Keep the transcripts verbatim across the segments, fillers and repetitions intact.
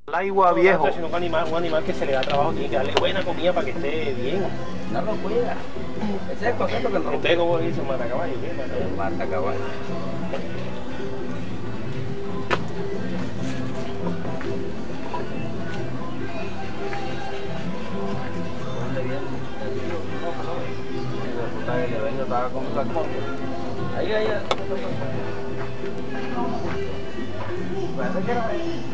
Laigua viejo. Sino un animal, un animal que se le da trabajo, tiene que darle buena comida para que esté bien. No lo cuida. Ese es el concepto que no lo ¿Usted cómo dice? ¿Mata caballo? ¿Qué? ¿Mata? mata caballo. Ahí, ahí, ahí. Parece que era ahí.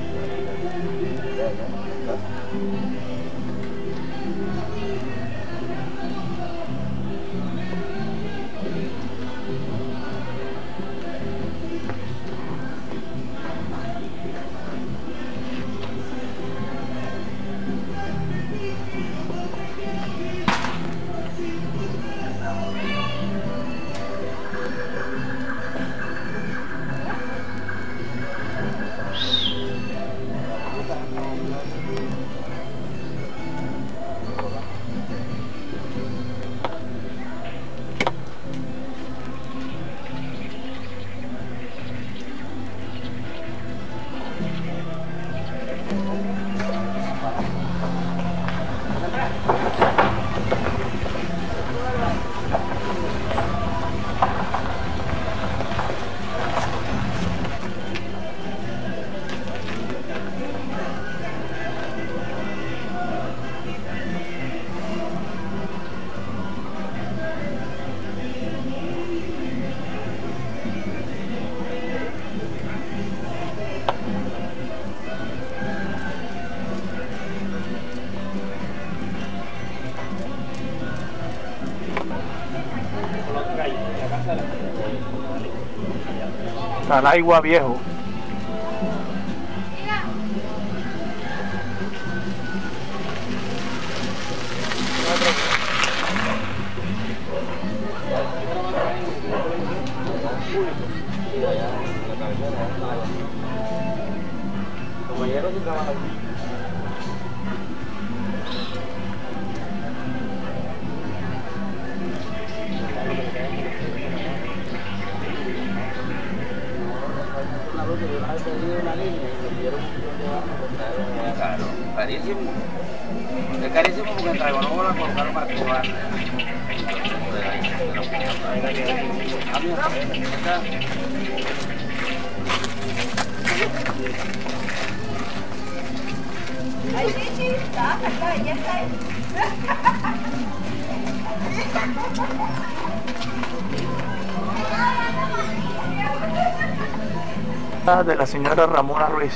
Laigua viejo. Compañeros que trabajan aquí. Claro, carísimo. Es carísimo porque el traigo no la colocaron para cobrar. Ay, sí, sí, está, está, ya está ahí. De la señora Ramona Ruiz.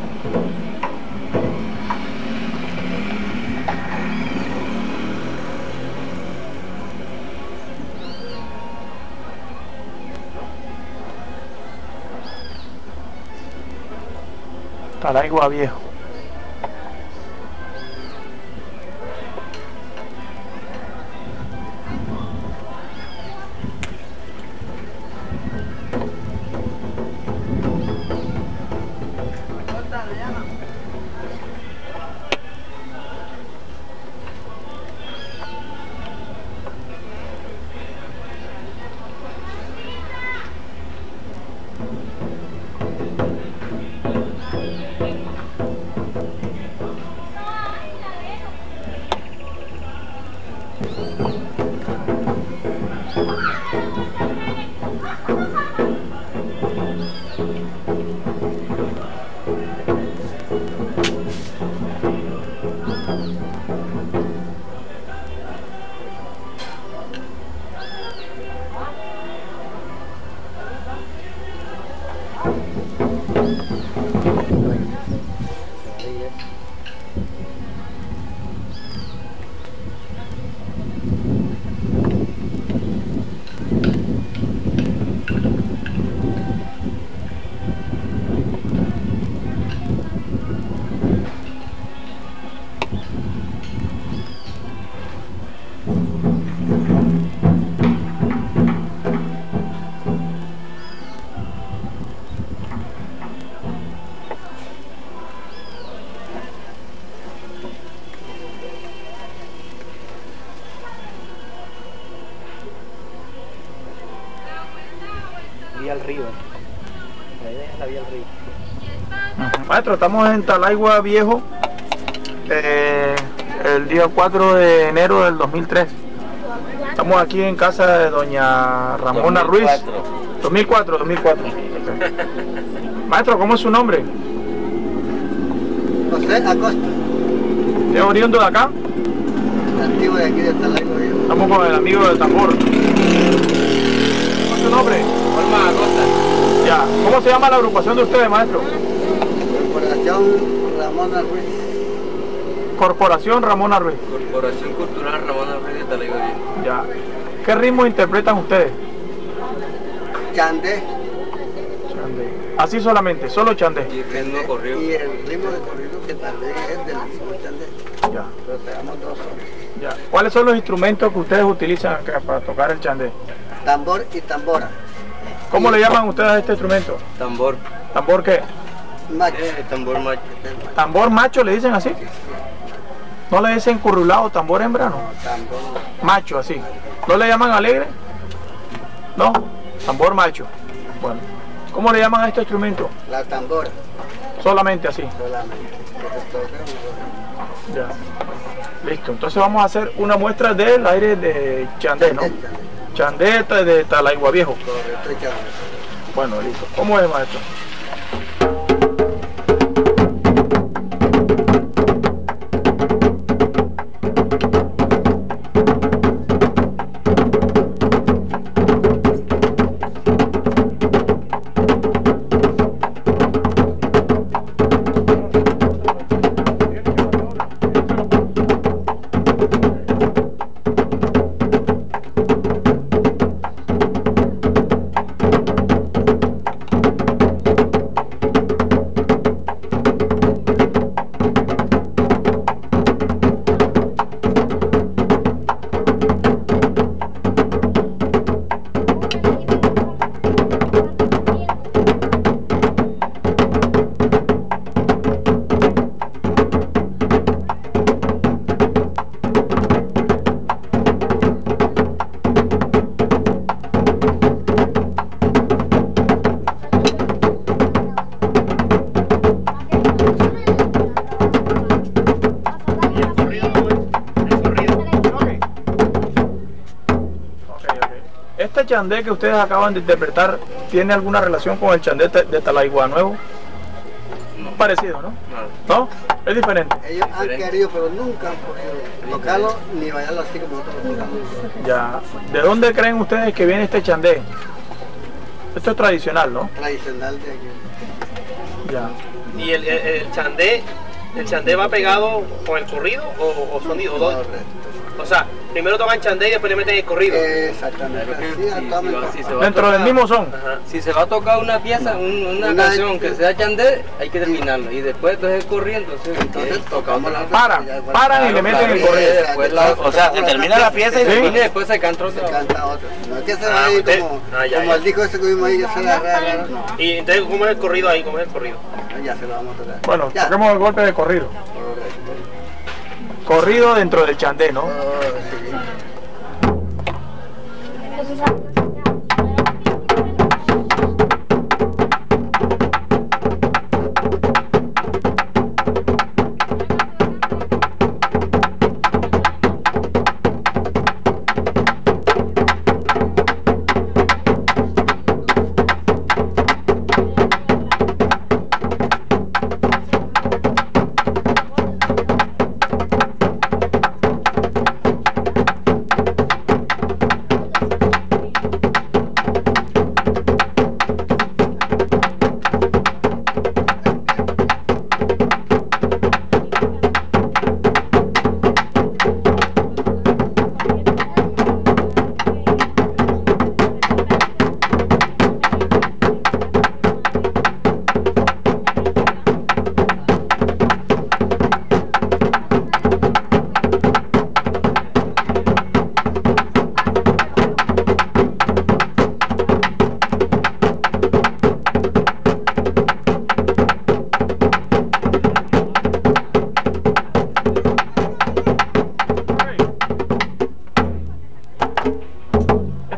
Laigua viejo. Vía al río. La idea es la vía al río. Ajá. Maestro, estamos en Talaigua Viejo, eh, el día cuatro de enero del dos mil tres. Estamos aquí en casa de doña Ramona Ruiz. dos mil cuatro, dos mil cuatro. Okay. Maestro, ¿cómo es su nombre? José Acosta, ¿Es oriundo de acá? nativo de aquí de Talaigua Viejo. Estamos con el amigo del tambor. ¿Cómo es su nombre? Olma Acosta. Ya. ¿Cómo se llama la agrupación de ustedes, maestro? Corporación Ramona Ruiz. Corporación Ramona Ruiz. Corporación Cultural Ramona Ruiz de Talaigua Viejo. Ya. ¿Qué ritmo interpretan ustedes? Chandé. Chandé. Así solamente, solo chandé. Y ritmo corrido. Y el ritmo de corrido que también es del mismo Chandé. Ya. Pero tenemos dos solos. Ya. ¿Cuáles son los instrumentos que ustedes utilizan acá para tocar el chandé? Tambor y tambora. ¿Cómo le llaman ustedes a este instrumento? Tambor. ¿Tambor qué? Macho. Eh, tambor macho. ¿Tambor macho le dicen así? ¿No le dicen currulado, tambor hembra? No. Tambor. Macho, así. ¿No le llaman alegre? No. Tambor macho. Bueno. ¿Cómo le llaman a este instrumento? La tambora. Solamente así. Solamente. Porque toca, Ya. Listo. Entonces vamos a hacer una muestra del aire de chandé, ¿no? Chandé de Talaigua Viejo. Correcto, Chandé. Bueno, listo. ¿Cómo es, maestro? ¿Este chandé que ustedes acaban de interpretar tiene alguna relación con el chandé de Talaigua Nuevo? No. Parecido, ¿no? No. ¿No? Es diferente. Ellos han Diferente. querido, pero nunca han podido tocarlo ni bailarlo así como nosotros lo tocamos. Ya. ¿De dónde creen ustedes que viene este chandé? Esto es tradicional, ¿no? Tradicional de aquí. Ya. ¿Y el, el, el chandé, el chandé va pegado con el corrido o, o sonido? O, dos? Correcto. O sea, primero tocan chandé y después le meten el corrido. Exactamente. Claro que Así, sí, actualmente. sí, sí, se va a Dentro del tocar- mismo son. Ajá. Si se va a tocar una pieza, un- una, Una- canción que sea chandé, hay que terminarla. Y después entonces corriendo, entonces, Entonces ok, tocamos la Paran, paran y le meten el corrido. Después la- o sea, se termina la pieza y y Sí. después se canta se otra. canta otro. No es que se Ah, va a ir usted- como, ah, ya, como ya. el disco ese que vimos ahí, que se la agarra. No, Y entonces, ¿cómo es el corrido ahí? ¿Cómo es el corrido? ya se lo vamos a tocar. Bueno, ya. toquemos el golpe de corrido. Corrido dentro del chandé, ¿no? Oh, sí.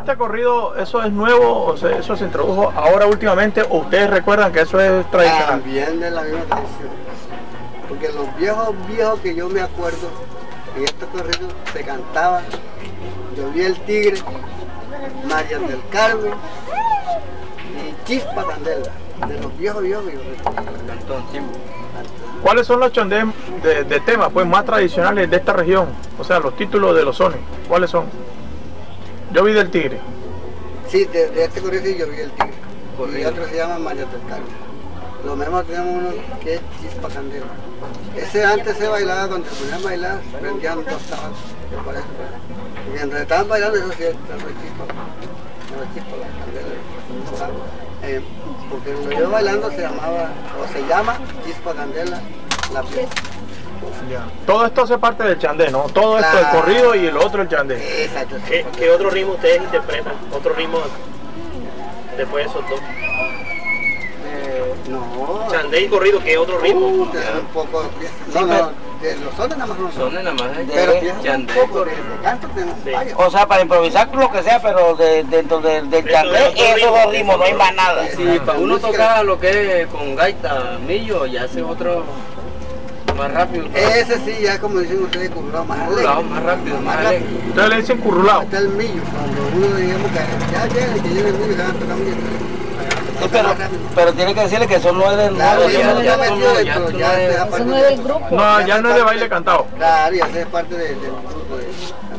este corrido, ¿eso es nuevo? O sea, ¿eso se introdujo ahora últimamente? ¿O ustedes recuerdan que eso es tradicional? También de la misma tradición. Porque los viejos, viejos que yo me acuerdo, en estos corridos se cantaba Llovía el Tigre, María del Carmen y Chispa Candela. De los viejos, viejos que yo recuerdo. Cantó antiguo. ¿Cuáles son los chandés de, de temas pues, más tradicionales de esta región? O sea, los títulos de los sones, ¿cuáles son? Yo vi del Tigre. Sí, de, de este corrido sí, Llovía el Tigre. Corrido. Y otro se llama María del Carmen. Lo mismo tenemos uno que es Chispa Candela. Ese antes se bailaba, cuando se ponían a bailar, prendían dos tabacos. Por eso, y mientras estaban bailando, eso sí, no es chispa, no es chispa, la candela. Eh, porque lo yo bailando se llamaba, o se llama Chispa Candela, la fiesta. Ya. Todo esto hace parte del chandé, ¿no? Todo esto, el Claro. corrido y el otro el chandé. Exacto. ¿Qué, qué otro ritmo ustedes interpretan? ¿Otro ritmo después de esos dos? Eh, no. Chandé y corrido, ¿qué otro ritmo? Uh, te dan un poco. No, no, de los sones nada más no Son nada más de Pero piensa chandé. un poco de, de canto tenemos Sí. varios. O sea, para improvisar lo que sea, pero de, dentro del, del Dentro chandé, de otro esos ritmo, dos ritmos, no hay más nada. Si para uno tocar lo que es con gaita, millo, ya hace otro más rápido. Ese sí, ya como dicen ustedes, currado más alegre. Currado, más rápido, más alegre. Ustedes le dicen currulao. Hasta el millo, cuando uno digamos que ya llega, que llega el millo, se van a tocar millo. Sí, pero, pero tiene que decirle que eso no es del Claro, no, ya eso no no- ya ya metido no, dentro, ya ya no es- sea parte Eso no es del grupo. No, ya no es de parte- baile cantado. Claro, ya es parte de- del grupo de...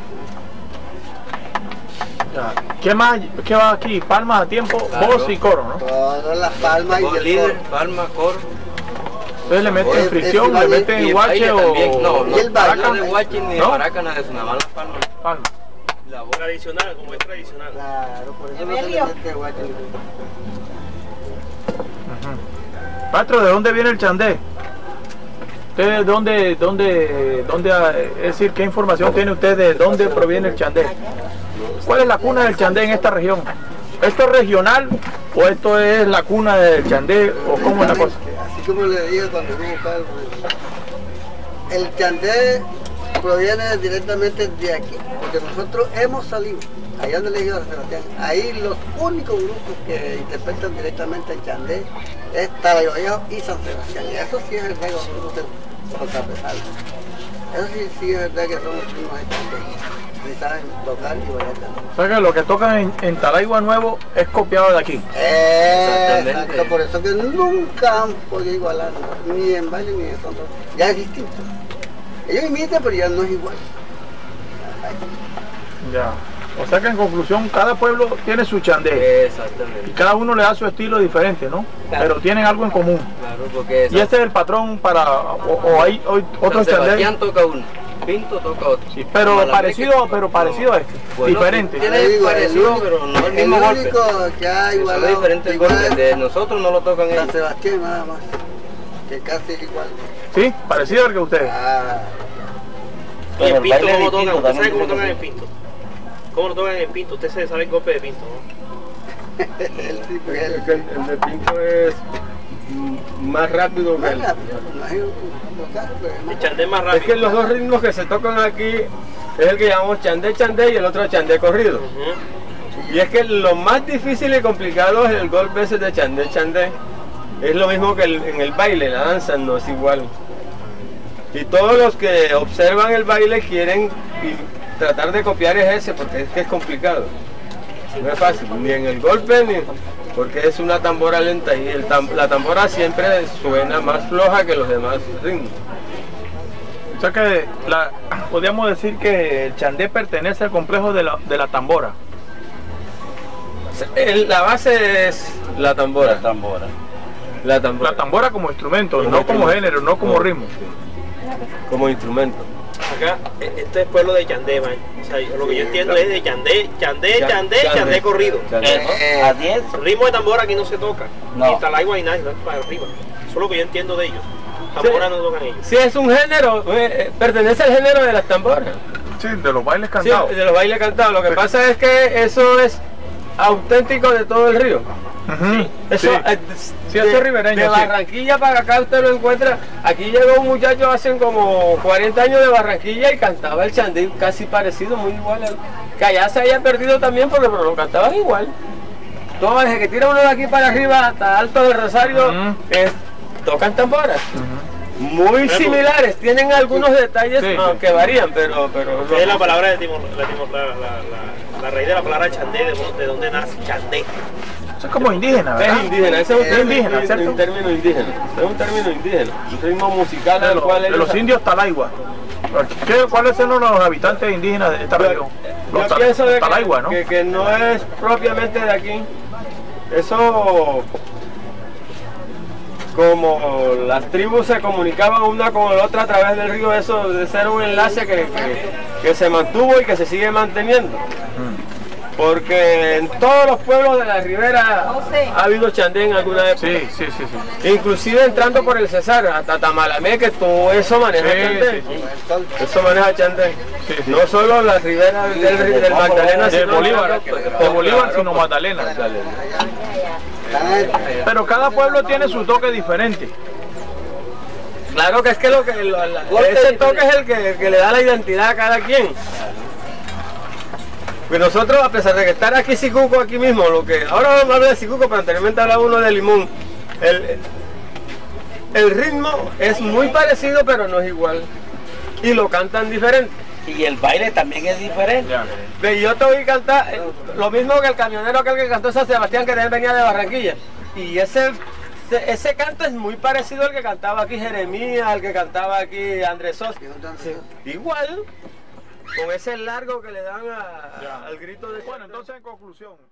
Ya. ¿Qué más? ¿Qué va aquí? Palmas a tiempo, Claro. voz y coro, ¿no? Todas las palmas y Con el líder, coro. palma, coro. Ustedes le meten Oye, fricción, el le baile- Y meten el guache baile o también. No, no, Y el baile. no de guache ni de ¿No? maraca, nada de eso, nada más las palmas. palma. La voz. Tradicional, como es tradicional. Claro, por eso no se le Emilio. mete guacho. Ujú. Maestro, ¿de dónde viene el chandé? ¿Usted de dónde, dónde, dónde, es decir, qué información tiene usted de dónde proviene el chandé? ¿Cuál es la cuna del chandé en esta región? ¿Esto es regional o esto es la cuna del chandé o cómo es la cosa? Así como le dije cuando uno buscaba el, el chandé proviene directamente de aquí, porque nosotros hemos salido, allá donde le dije a San Sebastián, ahí los únicos grupos que interpretan directamente el chandé es Talayoyo y San Sebastián, y eso sí es verdad que nosotros se contrapesamos. Eso sí, sí es verdad que somos primos de chandé, y saben tocar y bailar chandé. O sea que lo que tocan en, en Talaigua Nuevo es copiado de aquí. Exacto, Exactamente. por eso que nunca han podido igualar, ni en baile ni en son. Ya es distinto. Ellos imitan, pero ya no es igual. Ya. O sea que en conclusión cada pueblo tiene su chandé y Exactamente. cada uno le da su estilo diferente, ¿no? Claro. Pero tienen algo en común. Claro, porque Y este es el patrón para, o, o hay hoy otro San chandé. Sebastián toca uno, Pinto toca otro. Sí, pero Malamé parecido, que- pero parecido a este, Bueno, diferente. Tiene Le digo, parecido, el único- pero no el el mismo golpe. único que ha Son igualado diferentes igual golpes. es De nosotros no lo tocan San ellos. Sebastián nada más, que casi es igual. Sí, parecido al que ustedes. Ah, ¿Y en Pero el Pinto baile cómo distinto tocan? ¿Usted sabe también cómo tiene tocan que en Pinto? ¿Cómo lo tocan en Pinto? Usted se sabe el golpe de Pinto, ¿no? el tipo es El, el que- el de Pinto es mm, más rápido que más el... rápido, me imagino que tocar, pero es El más chandé es más Es rápido. que los dos ritmos que se tocan aquí es el que llamamos chandé chandé y el otro chandé corrido. Ujú. Y es que lo más difícil y complicado es el golpe ese de chandé chandé. Es lo mismo que el- en el baile, la danza no es igual. Y todos los que observan el baile quieren y tratar de copiar es ese porque es que es complicado. No es fácil, ni en el golpe ni porque es una tambora lenta y el tam- la tambora siempre suena más floja que los demás ritmos. O sea que la, podríamos decir que el chandé pertenece al complejo de la, de la tambora. El- la base es la tambora. La tambora. La tambora. La tambora como instrumento, Como no como instrumento. género, no como No, ritmo. sí. Como instrumento. Acá, e- este es pueblo de chandé, man. O sea, lo que yo entiendo es de chandé, chandé, Cha- chandé, chandé. chandé corrido. Chandé. Eh, ¿A diez? Ritmo de tambora aquí no se toca. No. Ni Talaigua ni nada, no es para arriba. Eso es lo que yo entiendo de ellos. Tambora Sí. no tocan ellos. Sí, es un género, eh, eh, pertenece al género de las tamboras. Sí, de los bailes Sí, cantados. de los bailes cantados. Lo que pasa es que eso es auténtico de todo el río. Ujú, Eso, sí. eh, Sí, de, eso es ribereño, de sí. Barranquilla para acá usted lo encuentra. Aquí llegó un muchacho hace como cuarenta años de Barranquilla y cantaba el chandé casi parecido, muy igual. al- Que allá se haya perdido también, pero, pero lo cantaban igual. Todo desde que tira uno de aquí para arriba hasta Alto del Rosario, Ujú. es- tocan tamboras. Ujú. Muy similares, tienen algunos detalles, Sí, sí. aunque varían, pero... pero ¿Qué es la palabra de Timor, la, Timor- la, la, la, la raíz de la palabra chandé? ¿De, dónde- de dónde nace chandé? Eso es como indígena, ¿verdad? Es indígena, ese es un Es término indígena, indígena, ¿cierto? un término indígena, es un término indígena, un ritmo musical De al los, cual de ellos- los indios Talaigua. ¿Qué- ¿Cuáles son los habitantes indígenas de esta región? Yo Los ta- pienso de que, Talaigua, ¿no? que, que no es propiamente de aquí. Eso, como las tribus se comunicaban una con la otra a través del río, eso de ser un enlace que, que, que se mantuvo y que se sigue manteniendo. Porque en todos los pueblos de la ribera ha habido chandé en alguna época. Sí, sí, sí, sí. Inclusive entrando por el Cesar, hasta Tamalamé, que todo eso maneja Sí, chandé. sí, sí. Eso maneja chandé. Sí, sí. No solo la ribera del, del Magdalena, De sino Bolívar, de Bolívar, sino Magdalena. Pero cada pueblo tiene su toque diferente. Claro que es que, lo que lo- la- ese toque es el que, que le da la identidad a cada quien. Pues nosotros, a pesar de que estar aquí Sicuco, aquí mismo, lo que ahora vamos a hablar de Sicuco, pero anteriormente hablaba uno de Limón. El, el ritmo es muy parecido, pero no es igual. Y lo cantan diferente. Y el baile también es diferente. Ve, yo te oí cantar eh, lo mismo que el camionero aquel que cantó San Sebastián, que también venía de Barranquilla. Y ese, ese, ese canto es muy parecido al que cantaba aquí Jeremías, al que cantaba aquí Andrés Sos. Sí, igual, con ese largo que le dan a- al grito de... Bueno, entonces en conclusión,